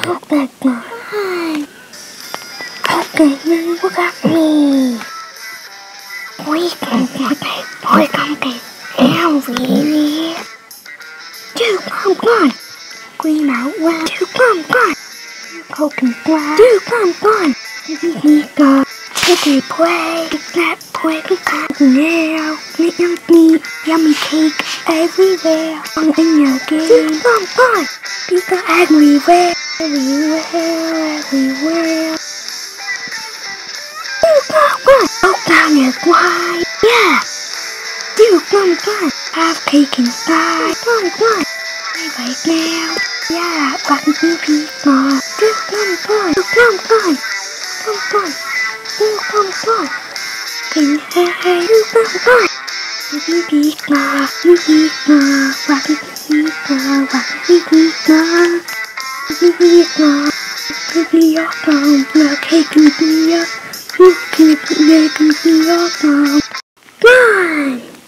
back mine. Okay, then look at me. We can get really. Dude, come on. Scream out loud. Dude, come on. Broken glass. Dude, come on. We go. Okay, play. That play. Now, meat, yummy cake everywhere. In your game. Dude, come on. Pizza everywhere. Everywhere. Dude, come on. Go down your quiet. Yeah. Dude, come on. Have cake inside. Come on. Right now. Yeah, I can see people. Dude, come on. Come on. Come on. Dude, come on. Can you hey, dude, come on. You pizza. You pizza. Rocky pizza. Rocky pizza. You pizza. Give me your phone. Your cake and beer. You can be